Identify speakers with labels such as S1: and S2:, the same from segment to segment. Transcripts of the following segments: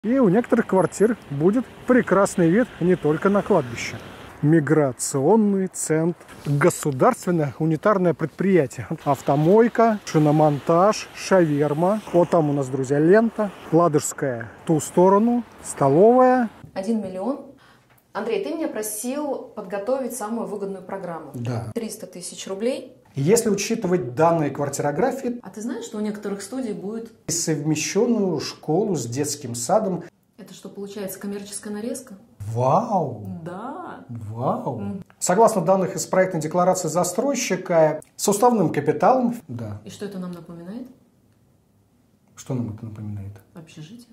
S1: И у некоторых квартир будет прекрасный вид не только на кладбище. Миграционный центр, государственное унитарное предприятие, автомойка, шиномонтаж, шаверма. Вот там у нас, друзья, лента, Ладожская в ту сторону, столовая.
S2: 1 миллион. Андрей, ты меня просил подготовить самую выгодную программу.
S1: Да.
S2: 300 тысяч рублей.
S1: Если учитывать данные квартирографии,
S2: А ты знаешь, что у некоторых студий будет...
S1: совмещенную школу с детским садом.
S2: Это что, получается, коммерческая нарезка?
S1: Вау!
S2: Да.
S1: Вау! Согласно данных из проектной декларации застройщика, с уставным капиталом... Да.
S2: И что это нам напоминает?
S1: Что нам это напоминает?
S2: Общежитие.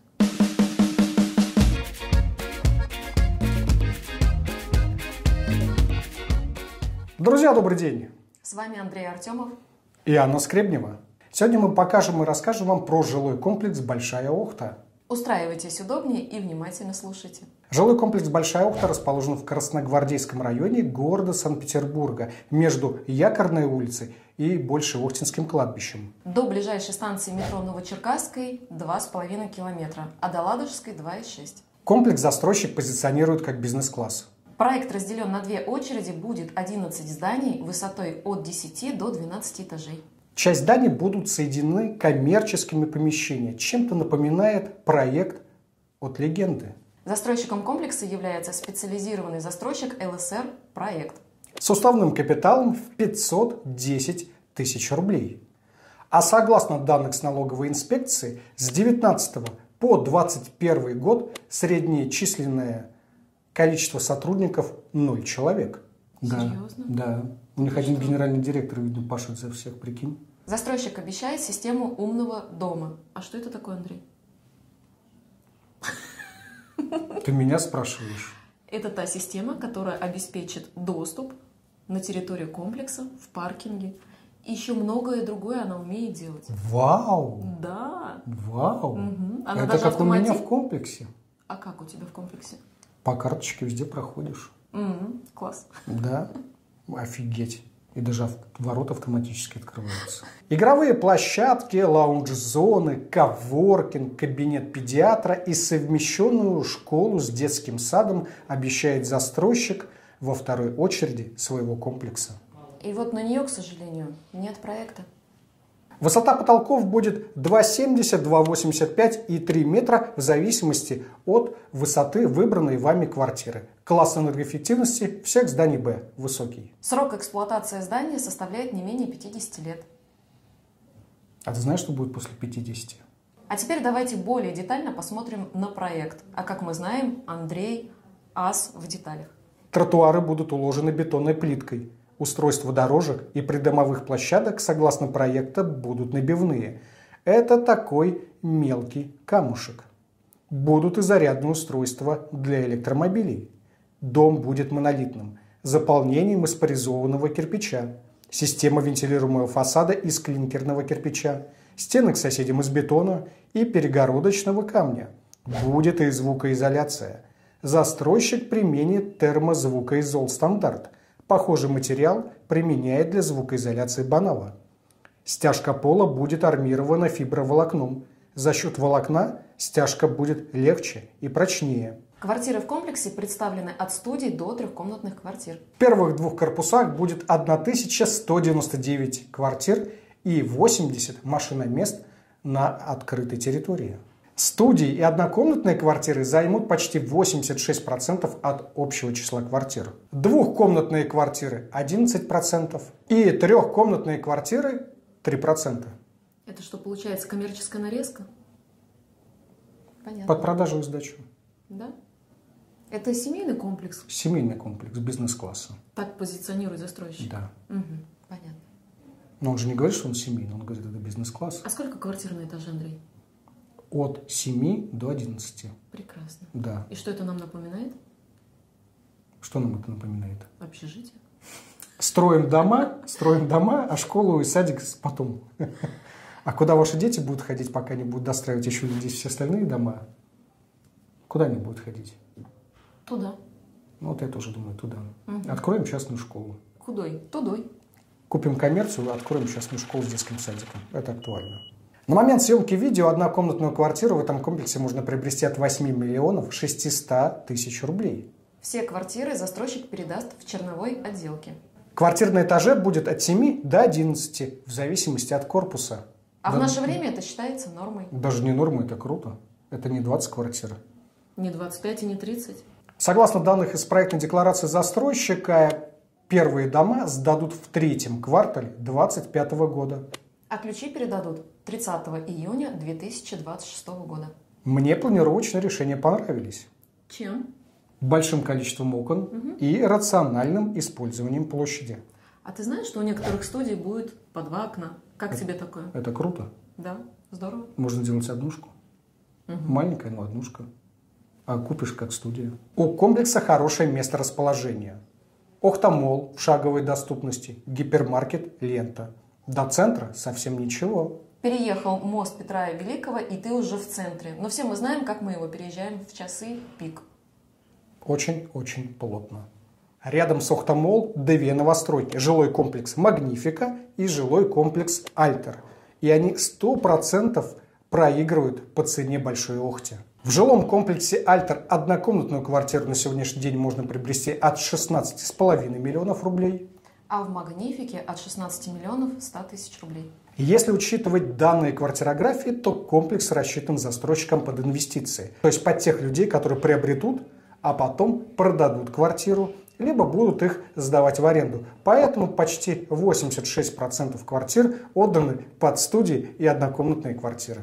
S1: Друзья, добрый день!
S2: С вами Андрей Артемов.
S1: И Анна Скребнева. Сегодня мы покажем и расскажем вам про жилой комплекс «Большая Охта».
S2: Устраивайтесь удобнее и внимательно слушайте.
S1: Жилой комплекс «Большая Охта» расположен в Красногвардейском районе города Санкт-Петербурга между Якорной улицей и Большеохтинским кладбищем.
S2: До ближайшей станции метро Новочеркасской 2,5 километра, а до Ладожской 2,6.
S1: Комплекс застройщик позиционирует как бизнес-класс.
S2: Проект разделен на две очереди, будет 11 зданий высотой от 10 до 12 этажей.
S1: Часть зданий будут соединены коммерческими помещениями. Чем-то напоминает проект от легенды.
S2: Застройщиком комплекса является специализированный застройщик ЛСР «Проект».
S1: С уставным капиталом в 510 тысяч рублей. А согласно данных с налоговой инспекции, с 19 по 21 год среднее численное количество сотрудников 0 человек.
S2: Серьезно?
S1: Да. У них один генеральный директор, видно, пашет за всех, прикинь.
S2: Застройщик обещает систему умного дома. А что это такое, Андрей?
S1: Ты меня спрашиваешь?
S2: Это та система, которая обеспечит доступ на территорию комплекса, в паркинге. И еще многое другое она умеет делать.
S1: Вау!
S2: Да.
S1: Вау!
S2: Угу. Она
S1: Это
S2: даже
S1: как у меня в комплексе.
S2: А как у тебя в комплексе?
S1: По карточке везде проходишь.
S2: Класс.
S1: Да, офигеть. И даже ворота автоматически открываются. Игровые площадки, лаунж-зоны, коворкинг, кабинет педиатра и совмещенную школу с детским садом обещает застройщик во второй очереди своего комплекса.
S2: И вот на нее, к сожалению, нет проекта.
S1: Высота потолков будет 2,70, 2,85 и 3 метра в зависимости от высоты выбранной вами квартиры. Класс энергоэффективности всех зданий Б высокий.
S2: Срок эксплуатации здания составляет не менее 50 лет.
S1: А ты знаешь, что будет после 50?
S2: А теперь давайте более детально посмотрим на проект. А как мы знаем, Андрей ас в деталях.
S1: Тротуары будут уложены бетонной плиткой. Устройства дорожек и придомовых площадок, согласно проекта, будут набивные. Это такой мелкий камушек. Будут и зарядные устройства для электромобилей. Дом будет монолитным, заполнением из поризованного кирпича. Система вентилируемого фасада из клинкерного кирпича. Стены к соседям из бетона и перегородочного камня. Будет и звукоизоляция. Застройщик применит термозвукоизол стандарт. Похожий материал применяет для звукоизоляции Банава. Стяжка пола будет армирована фиброволокном. За счет волокна стяжка будет легче и прочнее.
S2: Квартиры в комплексе представлены от студий до трехкомнатных квартир.
S1: В первых двух корпусах будет 1199 квартир и 80 машиномест на открытой территории. Студии и однокомнатные квартиры займут почти 86% от общего числа квартир. Двухкомнатные квартиры 11% и трехкомнатные квартиры 3%.
S2: Это что, получается коммерческая нарезка? Понятно.
S1: Под продажу и сдачу.
S2: Да? Это семейный комплекс?
S1: Семейный комплекс бизнес-класса.
S2: Так позиционирует застройщик?
S1: Да.
S2: Угу, понятно.
S1: Но он же не говорит, что он семейный, он говорит, это бизнес-класс.
S2: А сколько квартир на этаже, Андрей?
S1: От 7 до 11.
S2: Прекрасно.
S1: Да.
S2: И что это нам напоминает?
S1: Что нам это напоминает?
S2: Общежитие.
S1: Строим дома, а школу и садик потом. А куда ваши дети будут ходить, пока они будут достраивать еще здесь все остальные дома? Куда они будут ходить?
S2: Туда.
S1: Ну, вот я тоже думаю, туда.
S2: Угу.
S1: Откроем частную школу.
S2: Кудой? Тудой.
S1: Купим коммерцию, откроем частную школу с детским садиком. Это актуально. На момент съемки видео однокомнатную квартиру в этом комплексе можно приобрести от 8 миллионов 600 тысяч рублей.
S2: Все квартиры застройщик передаст в черновой отделке.
S1: Квартир на этаже будет от 7 до 11, в зависимости от корпуса.
S2: А в наше время это считается нормой.
S1: Даже не норма, это круто. Это не 20 квартир.
S2: Не 25 и не 30.
S1: Согласно данных из проектной декларации застройщика, первые дома сдадут в третьем квартале 2025 года.
S2: А ключи передадут 30 июня 2026 года.
S1: Мне планировочные решения понравились.
S2: Чем?
S1: Большим количеством окон и рациональным использованием площади.
S2: А ты знаешь, что у некоторых студий будет по 2 окна? Как тебе такое?
S1: Это круто.
S2: Да, здорово.
S1: Можно делать однушку. Маленькая, но однушка. А купишь как студию. У комплекса хорошее месторасположение. Охта-молл в шаговой доступности, гипермаркет «Лента». До центра совсем ничего.
S2: Переехал мост Петра Великого, и ты уже в центре. Но все мы знаем, как мы его переезжаем в часы пик.
S1: Очень-очень плотно. Рядом с Охта-молл две новостройки. Жилой комплекс «Магнифика» и жилой комплекс «Альтер». И они 100% проигрывают по цене Большой Охте. В жилом комплексе «Альтер» однокомнатную квартиру на сегодняшний день можно приобрести от 16,5 миллионов рублей.
S2: А в «Магнифике» от 16 миллионов 100 тысяч рублей.
S1: Если учитывать данные квартирографии, то комплекс рассчитан застройщиком под инвестиции. То есть под тех людей, которые приобретут, а потом продадут квартиру, либо будут их сдавать в аренду. Поэтому почти 86% квартир отданы под студии и однокомнатные квартиры.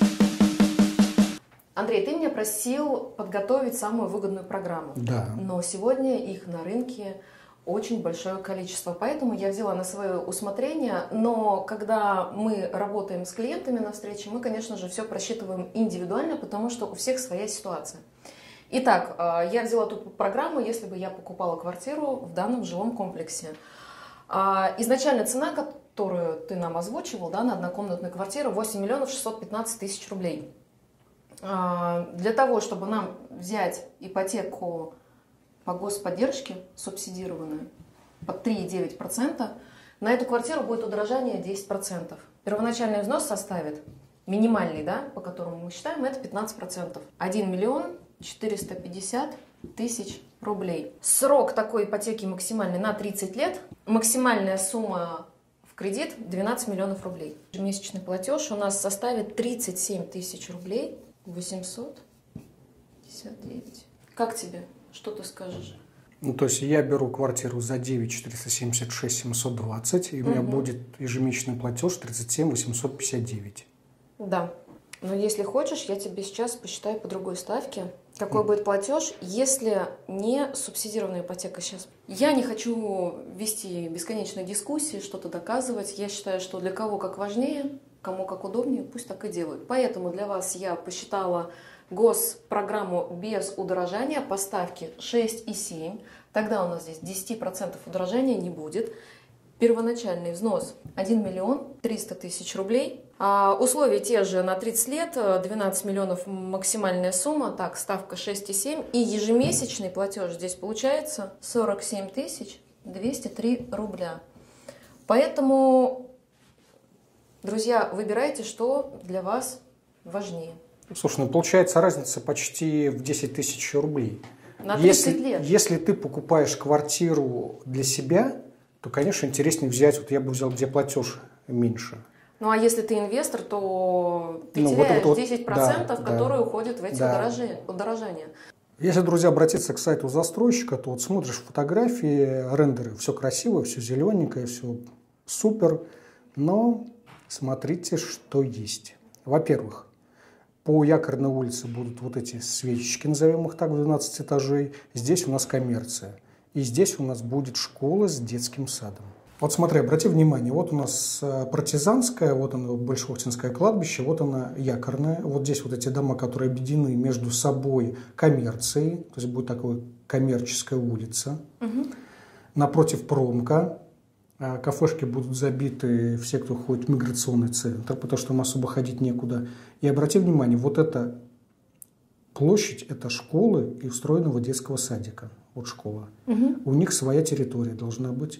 S2: Андрей, ты меня просил подготовить самую выгодную программу.
S1: Да.
S2: Но сегодня их на рынке очень большое количество, поэтому я взяла на свое усмотрение, но когда мы работаем с клиентами на встрече, мы, конечно же, все просчитываем индивидуально, потому что у всех своя ситуация. Итак, я взяла тут программу, если бы я покупала квартиру в данном жилом комплексе. Изначально цена, которую ты нам озвучивал, да, на однокомнатную квартиру, 8 миллионов 615 тысяч рублей. Для того, чтобы нам взять ипотеку по господдержке субсидированную под 3,9%, на эту квартиру будет удорожание 10%. Первоначальный взнос составит, минимальный, да, по которому мы считаем, это 15%. 1 миллион 450 тысяч рублей. Срок такой ипотеки максимальный на 30 лет. Максимальная сумма в кредит 12 миллионов рублей. Ежемесячный платеж у нас составит 37 тысяч рублей 859. Как тебе? Что ты скажешь?
S1: Ну, то есть я беру квартиру за 9 476 720, и у меня будет ежемесячный платеж 37 859.
S2: Да. Но если хочешь, я тебе сейчас посчитаю по другой ставке, какой будет платеж, если не субсидированная ипотека сейчас. Я не хочу вести бесконечные дискуссии, что-то доказывать. Я считаю, что для кого как важнее, кому как удобнее, пусть так и делают. Поэтому для вас я посчитала госпрограмму без удорожания по ставке 6,7. Тогда у нас здесь 10% удорожания не будет. Первоначальный взнос 1 миллион 300 тысяч рублей. Условия те же на 30 лет, 12 миллионов максимальная сумма, так, ставка 6,7. И ежемесячный платеж здесь получается 47 203 рубля. Поэтому, друзья, выбирайте, что для вас важнее.
S1: Слушай, ну получается разница почти в 10 тысяч рублей.
S2: На 30 лет.
S1: Если ты покупаешь квартиру для себя, то, конечно, интереснее взять, вот я бы взял, где платеж меньше.
S2: Ну, а если ты инвестор, то ты теряешь 10%,
S1: да,
S2: которые уходят в эти удорожания.
S1: Если, друзья, обратиться к сайту застройщика, то вот смотришь фотографии, рендеры, все красиво, все зелененькое, все супер, но смотрите, что есть. Во-первых, по Якорной улице будут вот эти свечечки, назовем их так, в 12 этажей. Здесь у нас коммерция. И здесь у нас будет школа с детским садом. Вот смотри, обрати внимание, вот у нас Партизанское, вот оно Большохтинское кладбище, вот она Якорная. Вот здесь вот эти дома, которые объединены между собой коммерцией, то есть будет такая коммерческая улица. Напротив промка. Кафешки будут забиты все, кто ходит в миграционный центр, потому что им особо ходить некуда. И обрати внимание, вот эта площадь – это школы и устроенного детского садика. Вот школа. У них своя территория должна быть.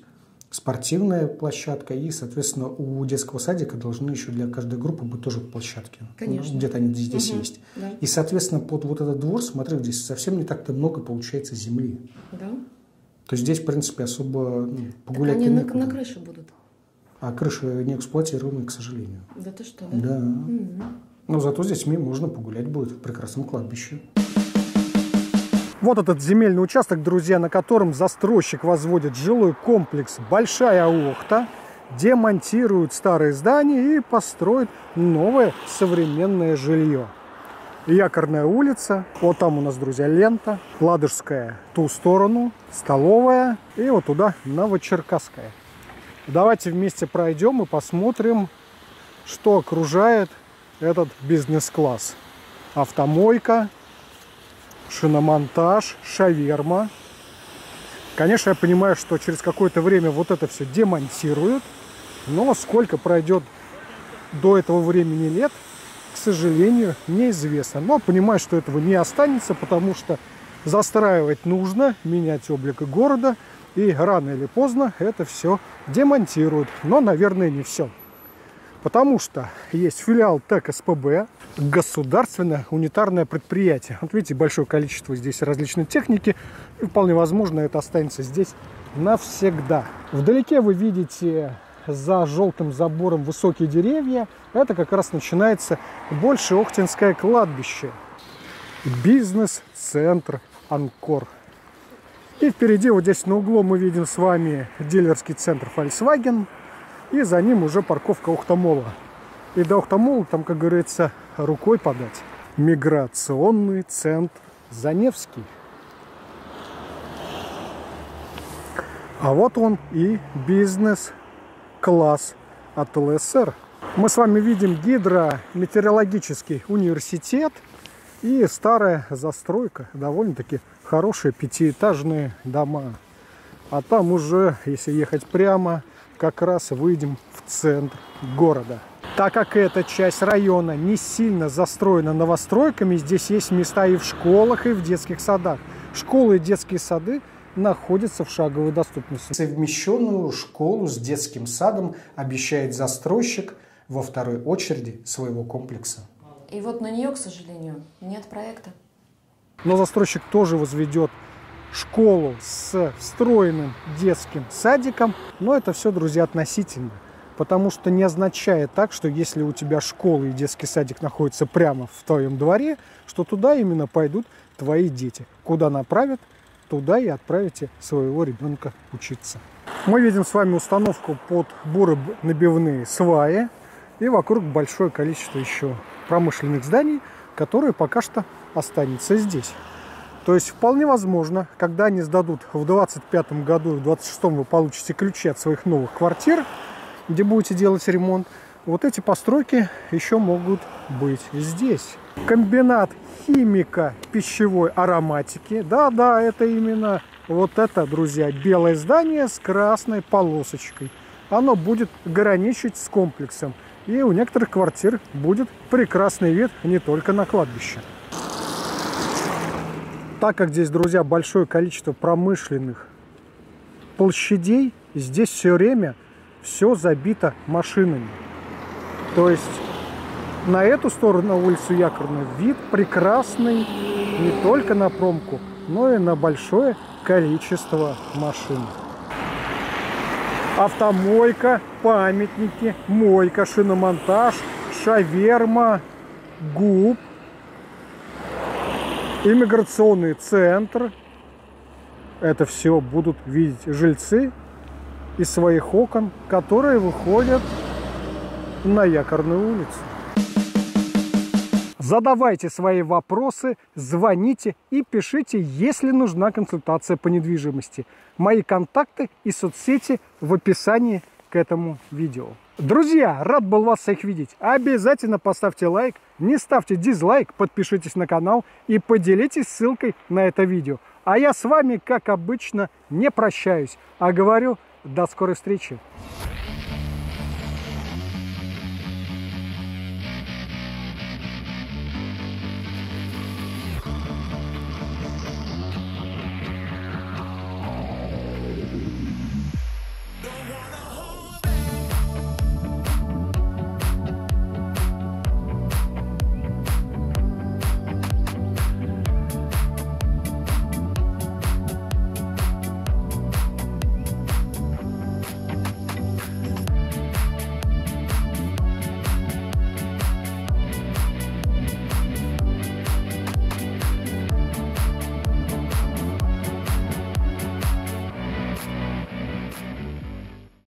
S1: спортивная площадка, и, соответственно, у детского садика должны еще для каждой группы быть тоже площадки.
S2: Конечно.
S1: Где-то они здесь есть.
S2: Да.
S1: И, соответственно, под вот этот двор, смотри, здесь совсем не так-то много получается земли.
S2: Да.
S1: То есть здесь, в принципе, особо погулять
S2: они
S1: некуда.
S2: на крыше будут.
S1: А крыша не эксплуатируемая, к сожалению.
S2: Да ты что, да?
S1: Да. Но зато с детьми можно погулять будет в прекрасном кладбище. Вот этот земельный участок, друзья, на котором застройщик возводит жилой комплекс «Большая Охта», демонтирует старые здания и построит новое современное жилье. Якорная улица, вот там у нас, друзья, лента, Ладожская ту сторону, столовая и вот туда Новочеркасская. Давайте вместе пройдем и посмотрим, что окружает этот бизнес-класс. Автомойка, шиномонтаж, шаверма. Конечно, я понимаю, что через какое-то время вот это все демонтируют, но сколько пройдет до этого времени лет, к сожалению, неизвестно. Но понимаю, что этого не останется, потому что застраивать нужно, менять облик города, и рано или поздно это все демонтируют. Но, наверное, не все. Потому что есть филиал ТЭК СПБ, государственное унитарное предприятие. Вот видите, большое количество здесь различной техники, и вполне возможно, это останется здесь навсегда. Вдалеке вы видите за желтым забором высокие деревья. Это как раз начинается Большеохтинское кладбище. Бизнес-центр Анкор. И впереди, вот здесь на углу, мы видим с вами дилерский центр Volkswagen. И за ним уже парковка Охта-Молла. И до Охта-Молла там, как говорится, рукой подать. Миграционный центр Заневский. А вот он и бизнес-класс от ЛСР. Мы с вами видим гидрометеорологический университет и старая застройка. Довольно-таки хорошие пятиэтажные дома. А там уже, если ехать прямо, как раз выйдем в центр города. Так как эта часть района не сильно застроена новостройками, здесь есть места и в школах, и в детских садах. Школы и детские сады находятся в шаговой доступности. Совмещенную школу с детским садом обещает застройщик во второй очереди своего комплекса.
S2: И вот на нее, к сожалению, нет проекта.
S1: Но застройщик тоже возведет школу с встроенным детским садиком, но это все, друзья, относительно. Потому что не означает так, что если у тебя школа и детский садик находятся прямо в твоем дворе, что туда именно пойдут твои дети. Куда направят, туда и отправите своего ребенка учиться. Мы видим с вами установку под буронабивные сваи. И вокруг большое количество еще промышленных зданий, которые пока что останутся здесь. То есть вполне возможно, когда они сдадут в 2025 году и в 2026 вы получите ключи от своих новых квартир, где будете делать ремонт, вот эти постройки еще могут быть здесь. Комбинат химика пищевой ароматики. Да, это именно вот это, друзья, белое здание с красной полосочкой. Оно будет граничить с комплексом. И у некоторых квартир будет прекрасный вид не только на кладбище. Так как здесь, друзья, большое количество промышленных площадей, здесь все время все забито машинами. То есть на эту сторону, на улицу Якорную, вид прекрасный не только на промку, но и на большое количество машин. Автомойка, памятники, мойка, шиномонтаж, шаверма, ГУП, иммиграционный центр. Это все будут видеть жильцы из своих окон, которые выходят на Якорную улицу. Задавайте свои вопросы, звоните и пишите, если нужна консультация по недвижимости. Мои контакты и соцсети в описании к этому видео. Друзья, рад был вас всех видеть. Обязательно поставьте лайк, не ставьте дизлайк, подпишитесь на канал и поделитесь ссылкой на это видео. А я с вами, как обычно, не прощаюсь, а говорю до скорой встречи.